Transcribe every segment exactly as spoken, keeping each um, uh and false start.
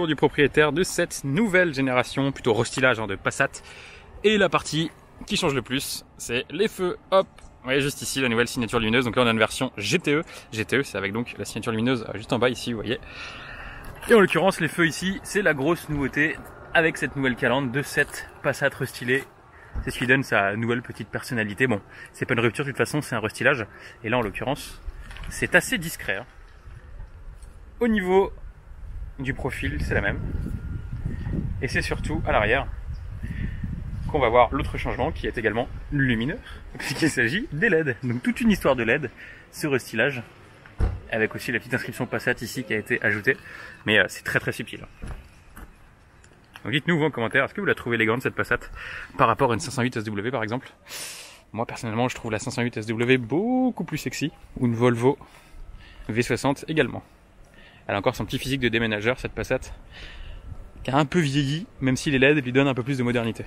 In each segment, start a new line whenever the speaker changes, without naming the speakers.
tour du propriétaire de cette nouvelle génération, plutôt restylage hein, de Passat. Et la partie qui change le plus, c'est les feux. Hop, vous voyez juste ici la nouvelle signature lumineuse. Donc là on a une version G T E. G T E c'est avec donc la signature lumineuse juste en bas ici, vous voyez. Et en l'occurrence les feux ici, c'est la grosse nouveauté avec cette nouvelle calandre de cette Passat restylée. C'est ce qui donne sa nouvelle petite personnalité. Bon, c'est pas une rupture de toute façon, c'est un restylage. Et là en l'occurrence, c'est assez discret. Hein. Au niveau du profil, c'est la même. Et c'est surtout à l'arrière qu'on va voir l'autre changement qui est également lumineux, puisqu'il s'agit des L E D. Donc toute une histoire de L E D, ce restylage, avec aussi la petite inscription Passat ici qui a été ajoutée. Mais euh, c'est très très subtil. Donc dites-nous vous en commentaire, est-ce que vous la trouvez élégante cette Passat par rapport à une cinq cent huit S W par exemple? Moi personnellement je trouve la cinq cent huit S W beaucoup plus sexy, ou une Volvo V soixante également. Elle a encore son petit physique de déménageur cette Passat, qui a un peu vieilli, même si les L E D lui donnent un peu plus de modernité.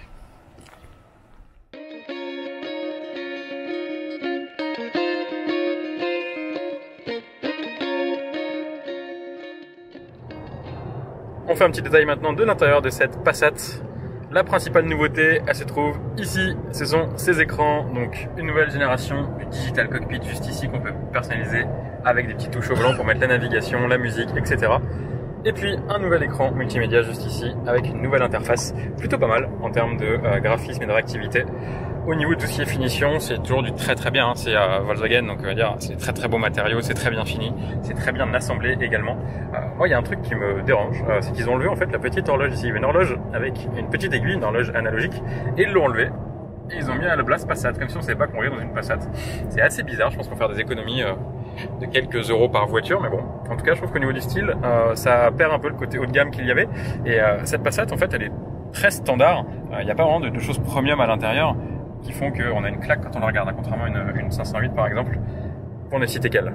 On fait un petit détail maintenant de l'intérieur de cette Passat. La principale nouveauté, elle se trouve ici, ce sont ces écrans, donc une nouvelle génération du Digital Cockpit juste ici qu'on peut personnaliser avec des petites touches au volant pour mettre la navigation, la musique, et cetera. Et puis un nouvel écran multimédia juste ici avec une nouvelle interface, plutôt pas mal en termes de euh, graphisme et de réactivité. Au niveau de tout ce qui est finition, c'est toujours du très très bien, hein. C'est euh, Volkswagen, donc on va dire c'est très très beaux matériaux, c'est très bien fini, c'est très bien assemblé également. Euh, moi il y a un truc qui me dérange, euh, c'est qu'ils ont enlevé en fait la petite horloge ici. Il y avait une horloge avec une petite aiguille, une horloge analogique, et ils l'ont enlevé. Et ils ont mis à la place Passat, comme si on ne savait pas conduire dans une Passat. C'est assez bizarre, je pense qu'on va faire des économies euh, de quelques euros par voiture, mais bon, en tout cas je trouve qu'au niveau du style, euh, ça perd un peu le côté haut de gamme qu'il y avait. Et euh, cette Passat en fait elle est très standard, il euh, n'y a pas vraiment de, de choses premium à l'intérieur qui font qu'on a une claque quand on la regarde, hein, contrairement à une, une cinq cent huit par exemple, pour ne citer qu'elle.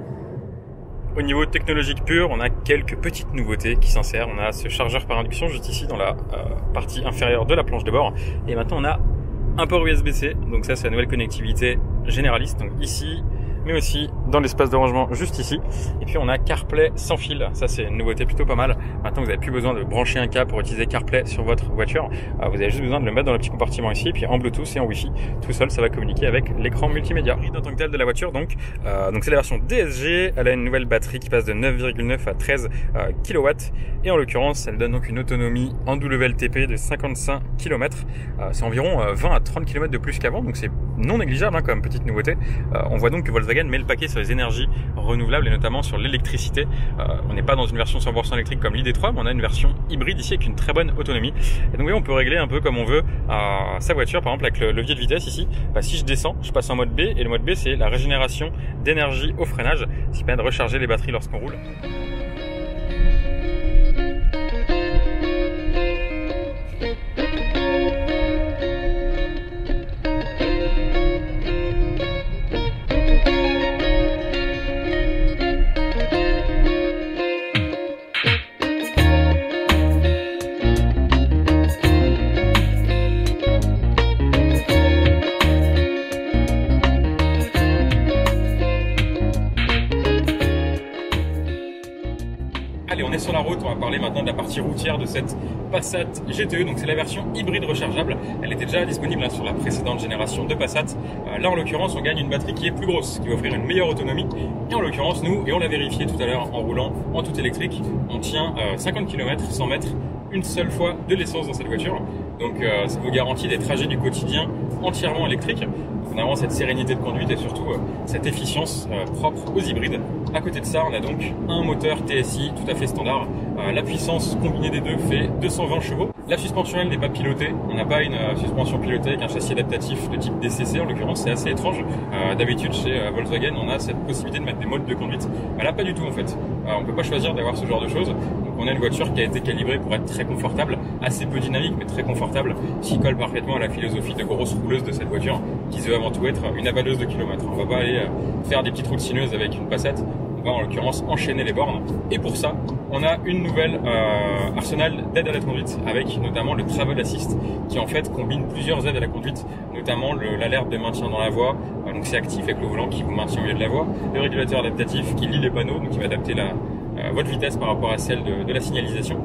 Au niveau technologique pur, on a quelques petites nouveautés qui s'insèrent. On a ce chargeur par induction juste ici dans la euh, partie inférieure de la planche de bord. Et maintenant on a un port U S B C, donc ça c'est la nouvelle connectivité généraliste, donc ici, mais aussi dans l'espace de rangement juste ici. Et puis on a CarPlay sans fil, ça c'est une nouveauté plutôt pas mal. Maintenant vous n'avez plus besoin de brancher un câble pour utiliser CarPlay sur votre voiture, vous avez juste besoin de le mettre dans le petit compartiment ici, et puis en Bluetooth et en Wi-Fi, tout seul ça va communiquer avec l'écran multimédia. En tant que tel de la voiture, donc euh, donc c'est la version D S G, elle a une nouvelle batterie qui passe de neuf virgule neuf à treize euh, kilowatts, et en l'occurrence elle donne donc une autonomie en W L T P de cinquante-cinq kilomètres, euh, c'est environ euh, vingt à trente kilomètres de plus qu'avant, donc c'est non négligeable hein, comme petite nouveauté. Euh, on voit donc que Volkswagen met le paquet sur les énergies renouvelables et notamment sur l'électricité. Euh, on n'est pas dans une version cent pour cent électrique comme l'I D trois, mais on a une version hybride ici avec une très bonne autonomie. Et donc oui, on peut régler un peu comme on veut euh, sa voiture, par exemple avec le levier de vitesse ici. Bah, si je descends, je passe en mode B, et le mode B c'est la régénération d'énergie au freinage, ce qui permet de recharger les batteries lorsqu'on roule. Allez, on est sur la route, on va parler maintenant de la partie routière de cette Passat G T E, donc c'est la version hybride rechargeable. Elle était déjà disponible hein, sur la précédente génération de Passat. Euh, là en l'occurrence on gagne une batterie qui est plus grosse, qui va offrir une meilleure autonomie. Et en l'occurrence nous, et on l'a vérifié tout à l'heure en roulant en tout électrique, on tient euh, cinquante kilomètres sans mettre une seule fois de l'essence dans cette voiture. Donc euh, ça vous garantit des trajets du quotidien entièrement électriques. On a vraiment cette sérénité de conduite et surtout euh, cette efficience euh, propre aux hybrides. À côté de ça, on a donc un moteur T S I tout à fait standard. Euh, la puissance combinée des deux fait deux cent vingt chevaux. La suspension, elle n'est pas pilotée. On n'a pas une euh, suspension pilotée avec un châssis adaptatif de type D C C. En l'occurrence, c'est assez étrange. Euh, D'habitude, chez euh, Volkswagen, on a cette possibilité de mettre des modes de conduite. Mais là, pas du tout en fait. Euh, on peut pas choisir d'avoir ce genre de choses. Donc, on a une voiture qui a été calibrée pour être très confortable, assez peu dynamique, mais très confortable, qui colle parfaitement à la philosophie de grosse rouleuse de cette voiture, qui se veut avant tout être une avaleuse de kilomètres. On va pas aller euh, faire des petites routes sinueuses avec une Passat. On va en l'occurrence enchaîner les bornes. Et pour ça, on a une nouvelle euh, arsenal d'aide à la conduite, avec notamment le Travel Assist, qui en fait combine plusieurs aides à la conduite, notamment l'alerte de maintien dans la voie, euh, donc c'est actif avec le volant qui vous maintient au milieu de la voie, le régulateur adaptatif qui lit les panneaux, donc qui va adapter la, euh, votre vitesse par rapport à celle de, de la signalisation. Euh,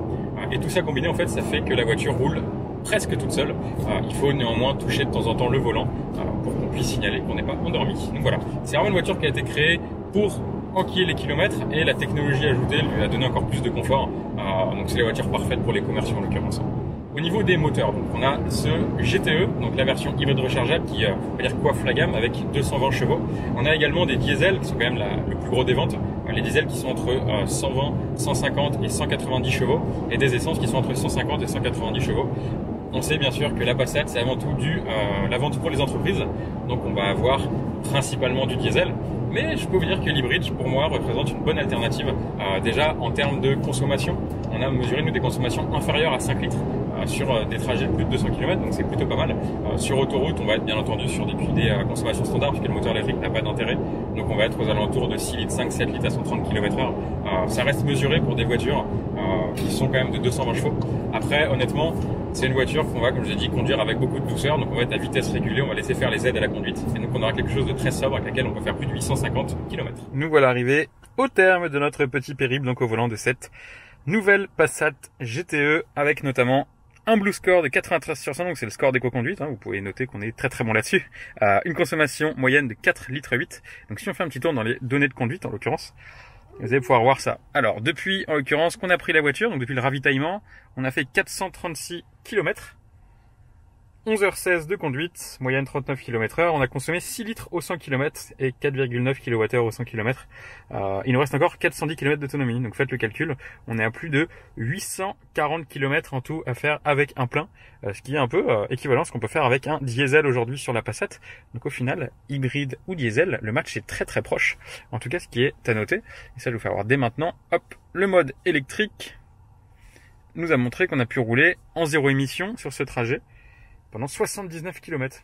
et tout ça combiné en fait ça fait que la voiture roule presque toute seule. Euh, il faut néanmoins toucher de temps en temps le volant euh, pour qu'on puisse signaler qu'on n'est pas endormi. Donc voilà, c'est vraiment une voiture qui a été créée pour enquiller les kilomètres et la technologie ajoutée lui a donné encore plus de confort. Euh, donc c'est la voiture parfaite pour les commerciaux en l'occurrence. Au niveau des moteurs, donc on a ce G T E, donc la version hybride rechargeable qui euh, on va dire coiffe la gamme avec deux cent vingt chevaux. On a également des diesels qui sont quand même la, le plus gros des ventes. Les diesels qui sont entre euh, cent vingt, cent cinquante et cent quatre-vingt-dix chevaux et des essences qui sont entre cent cinquante et cent quatre-vingt-dix chevaux. On sait bien sûr que la Passat c'est avant tout du euh, la vente pour les entreprises, donc on va avoir principalement du diesel. Mais je peux vous dire que l'hybride, pour moi, représente une bonne alternative. Euh, déjà, en termes de consommation, on a mesuré nous des consommations inférieures à cinq litres euh, sur euh, des trajets de plus de deux cents kilomètres, donc c'est plutôt pas mal. Euh, sur autoroute, on va être bien entendu sur des, des euh, consommations standards, puisque le moteur électrique n'a pas d'intérêt. Donc on va être aux alentours de six litres cinq, sept litres à cent trente kilomètres heure. Euh, ça reste mesuré pour des voitures euh, qui sont quand même de deux cent vingt chevaux. Après, honnêtement, c'est une voiture qu'on va, comme je l'ai dit, conduire avec beaucoup de douceur. Donc on va être à vitesse régulée, on va laisser faire les aides à la conduite. Et donc on aura quelque chose de très sobre avec laquelle on peut faire plus de huit cent cinquante kilomètres. Nous voilà arrivés au terme de notre petit périple donc au volant de cette nouvelle Passat G T E avec notamment un Blue Score de quatre-vingt-treize sur cent, donc c'est le score d'éco-conduite, hein, vous pouvez noter qu'on est très très bon là-dessus. Euh, une consommation moyenne de quatre litres huit. Donc si on fait un petit tour dans les données de conduite en l'occurrence, vous allez pouvoir voir ça. Alors, depuis, en l'occurrence, qu'on a pris la voiture, donc depuis le ravitaillement, on a fait quatre cent trente-six kilomètres, onze heures seize de conduite, moyenne trente-neuf kilomètres heure. On a consommé six litres au cent kilomètres et quatre virgule neuf kilowattheures au cent kilomètres. Euh, il nous reste encore quatre cent dix kilomètres d'autonomie. Donc faites le calcul, on est à plus de huit cent quarante kilomètres en tout à faire avec un plein, euh, ce qui est un peu euh, équivalent à ce qu'on peut faire avec un diesel aujourd'hui sur la Passat. Donc au final, hybride ou diesel, le match est très très proche. En tout cas, ce qui est à noter, et ça je vous fais voir dès maintenant, hop, le mode électrique nous a montré qu'on a pu rouler en zéro émission sur ce trajet pendant soixante-dix-neuf kilomètres.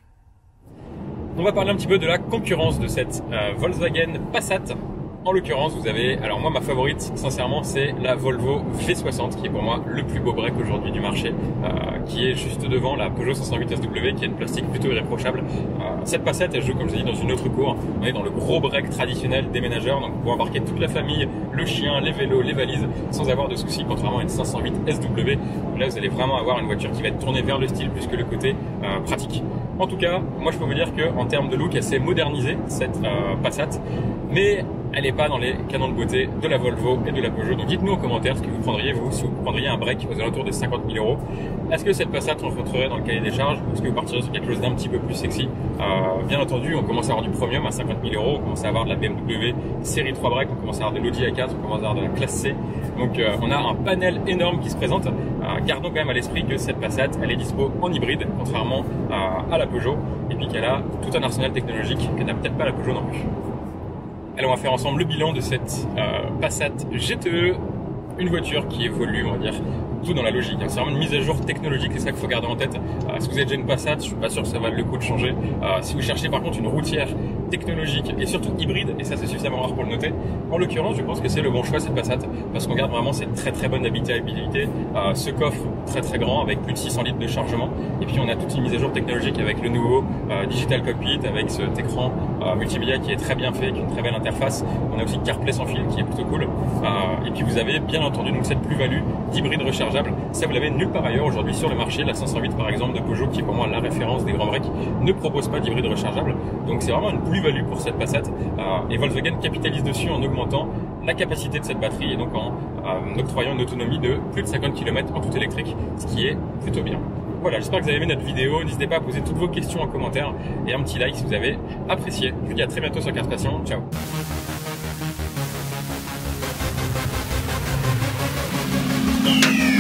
On va parler un petit peu de la concurrence de cette euh, Volkswagen Passat. En l'occurrence, vous avez, alors moi ma favorite, sincèrement, c'est la Volvo V soixante, qui est pour moi le plus beau break aujourd'hui du marché, euh, qui est juste devant la Peugeot cinq cent huit S W, qui a une plastique plutôt irréprochable. Euh, cette Passat, elle joue, comme je l'ai dit, dans une autre cour. On est dans le gros break traditionnel des ménageurs, donc vous pouvez embarquer toute la famille, le chien, les vélos, les valises, sans avoir de soucis, contrairement à une cinq cent huit S W. Donc là, vous allez vraiment avoir une voiture qui va être tournée vers le style plus que le côté euh, pratique. En tout cas, moi je peux vous dire qu'en termes de look, elle s'est modernisée, cette euh, Passat, mais elle n'est pas dans les canons de beauté de la Volvo et de la Peugeot. Donc dites-nous en commentaire ce que vous prendriez, vous, si vous prendriez un break aux alentours de cinquante mille euros. Est-ce que cette Passat rentrerait dans le cahier des charges ou est-ce que vous partiriez sur quelque chose d'un petit peu plus sexy? euh, Bien entendu, on commence à avoir du premium à cinquante mille euros, on commence à avoir de la B M W série trois break, on commence à avoir de l'Audi A quatre, on commence à avoir de la classe C. Donc euh, on a un panel énorme qui se présente. Euh, gardons quand même à l'esprit que cette Passat, elle est dispo en hybride, contrairement à, à la Peugeot, et puis qu'elle a tout un arsenal technologique qu'elle n'a peut-être pas la Peugeot non plus. Alors on va faire ensemble le bilan de cette euh, Passat G T E, une voiture qui évolue, on va dire, tout dans la logique. C'est vraiment une mise à jour technologique, c'est ça qu'il faut garder en tête. Euh, si vous avez déjà une Passat, je suis pas sûr que ça vaille le coup de changer. Euh, si vous cherchez par contre une routière technologique et surtout hybride, et ça c'est suffisamment rare pour le noter, en l'occurrence je pense que c'est le bon choix cette Passat, parce qu'on garde vraiment cette très très bonne habitabilité, euh, ce coffre très très grand avec plus de six cents litres de chargement, et puis on a toute une mise à jour technologique avec le nouveau euh, Digital Cockpit, avec cet écran euh, multimédia qui est très bien fait, avec une très belle interface. On a aussi CarPlay sans fil qui est plutôt cool, euh, et puis vous avez bien entendu donc cette plus-value d'hybride rechargeable. Ça vous l'avez nulle part ailleurs aujourd'hui sur le marché. La cinq cent huit par exemple de Peugeot, qui est pour moi la référence des grands breaks, ne propose pas d'hybride rechargeable, donc c'est vraiment une plus-value pour cette Passat, euh, et Volkswagen capitalise dessus en augmentant la capacité de cette batterie et donc en euh, octroyant une autonomie de plus de cinquante kilomètres en tout électrique, ce qui est plutôt bien. Voilà, j'espère que vous avez aimé notre vidéo. N'hésitez pas à poser toutes vos questions en commentaire et un petit like si vous avez apprécié. Je vous dis à très bientôt sur Cars Passion. Ciao.
Yeah.